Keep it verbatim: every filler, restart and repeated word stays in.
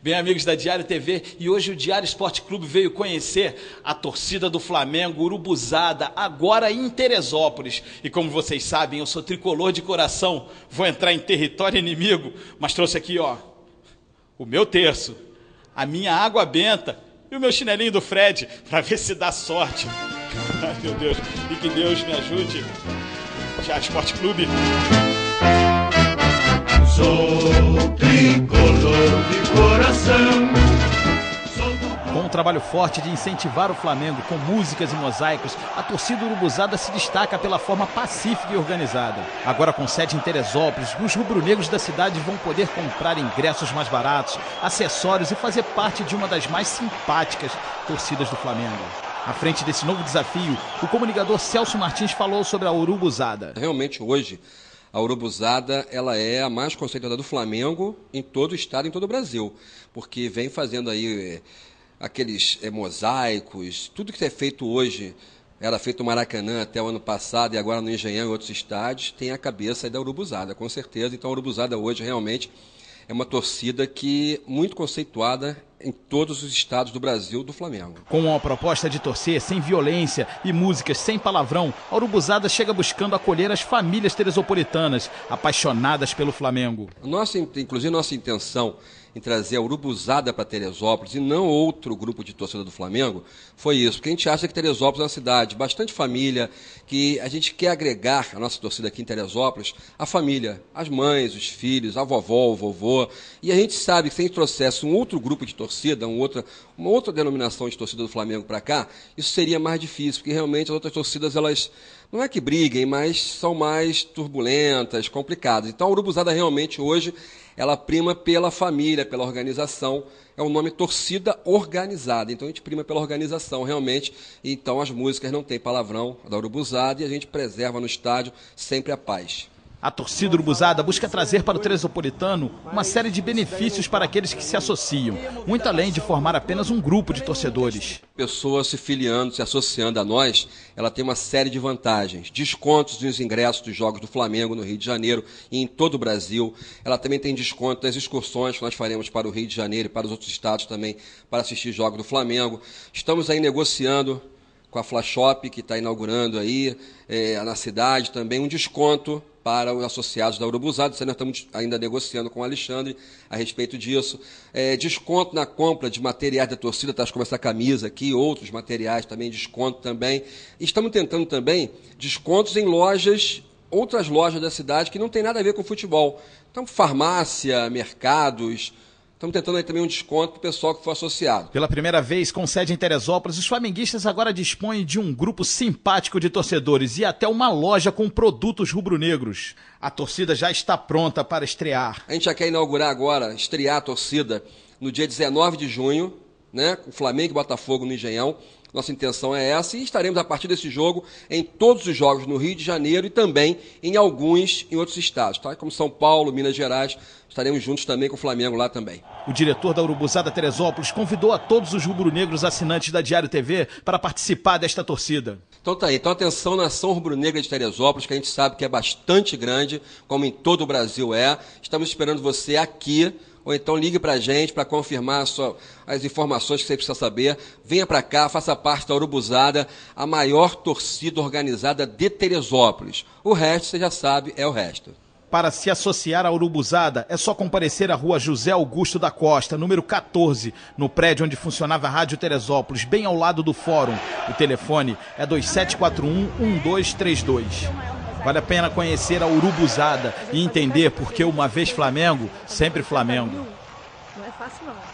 Bem, amigos da Diário T V, e hoje o Diário Esporte Clube veio conhecer a torcida do Flamengo, Urubuzada, agora em Teresópolis. E como vocês sabem, eu sou tricolor de coração, vou entrar em território inimigo, mas trouxe aqui, ó, o meu terço, a minha água benta e o meu chinelinho do Fred, para ver se dá sorte. Ai, meu Deus, e que Deus me ajude. Diário Esporte Clube. Sou tricolor de coração. Com um trabalho forte de incentivar o Flamengo com músicas e mosaicos, a torcida urubuzada se destaca pela forma pacífica e organizada. Agora com sede em Teresópolis, os rubro-negros da cidade vão poder comprar ingressos mais baratos, acessórios e fazer parte de uma das mais simpáticas torcidas do Flamengo. À frente desse novo desafio, o comunicador Celso Martins falou sobre a Urubuzada. Realmente hoje a Urubuzada ela é a mais conceituada do Flamengo em todo o estado, em todo o Brasil, porque vem fazendo aí é, aqueles é, mosaicos, tudo que é feito hoje, era feito no Maracanã até o ano passado e agora no Engenhão e outros estádios, tem a cabeça aí da Urubuzada, com certeza. Então a Urubuzada hoje realmente é uma torcida que muito conceituada em todos os estados do Brasil do Flamengo. Com uma proposta de torcer sem violência e músicas sem palavrão, a Urubuzada chega buscando acolher as famílias teresopolitanas, apaixonadas pelo Flamengo. Nossa, inclusive, nossa intenção em trazer a Urubuzada para Teresópolis e não outro grupo de torcida do Flamengo foi isso, porque a gente acha que Teresópolis é uma cidade bastante família, que a gente quer agregar a nossa torcida aqui em Teresópolis a família, as mães, os filhos, a vovó, o vovô, e a gente sabe que se a gente trouxesse um outro grupo de torcida, um outra, uma outra denominação de torcida do Flamengo para cá, isso seria mais difícil, porque realmente as outras torcidas, elas não é que briguem, mas são mais turbulentas, complicadas. Então a Urubuzada realmente hoje ela prima pela família, pela organização, é o nome torcida organizada, então a gente prima pela organização realmente, então as músicas não tem palavrão da Urubuzada e a gente preserva no estádio sempre a paz. A torcida urubuzada busca trazer para o teresopolitano uma série de benefícios para aqueles que se associam, muito além de formar apenas um grupo de torcedores. Pessoa se filiando, se associando a nós, ela tem uma série de vantagens. Descontos nos ingressos dos Jogos do Flamengo no Rio de Janeiro e em todo o Brasil. Ela também tem desconto nas excursões que nós faremos para o Rio de Janeiro e para os outros estados também para assistir Jogos do Flamengo. Estamos aí negociando com a Flashop, que está inaugurando aí é, na cidade também um desconto para os associados da Urubuzada. Nós estamos ainda negociando com o Alexandre a respeito disso. É, desconto na compra de materiais da torcida, tá, como essa camisa aqui, outros materiais também, desconto também. E estamos tentando também descontos em lojas, outras lojas da cidade que não tem nada a ver com futebol. Então, farmácia, mercados. Estamos tentando aí também um desconto para o pessoal que for associado. Pela primeira vez, com sede em Teresópolis, os flamenguistas agora dispõem de um grupo simpático de torcedores e até uma loja com produtos rubro-negros. A torcida já está pronta para estrear. A gente já quer inaugurar agora, estrear a torcida no dia dezenove de junho, né, com Flamengo e Botafogo no Engenhão. Nossa intenção é essa e estaremos a partir desse jogo em todos os jogos no Rio de Janeiro e também em alguns em outros estados, tá? Como São Paulo, Minas Gerais, estaremos juntos também com o Flamengo lá também. O diretor da Urubuzada Teresópolis convidou a todos os rubro-negros assinantes da Diário T V para participar desta torcida. Então tá aí, então atenção nação rubro-negra de Teresópolis, que a gente sabe que é bastante grande, como em todo o Brasil é. Estamos esperando você aqui. Ou então ligue para a gente para confirmar a sua, as informações que você precisa saber. Venha para cá, faça parte da Urubuzada, a maior torcida organizada de Teresópolis. O resto, você já sabe, é o resto. Para se associar à Urubuzada, é só comparecer à rua José Augusto da Costa, número quatorze, no prédio onde funcionava a Rádio Teresópolis, bem ao lado do fórum. O telefone é dois sete quatro um, um dois três dois. Vale a pena conhecer a Urubuzada e entender porque uma vez Flamengo, sempre Flamengo. Não é fácil não.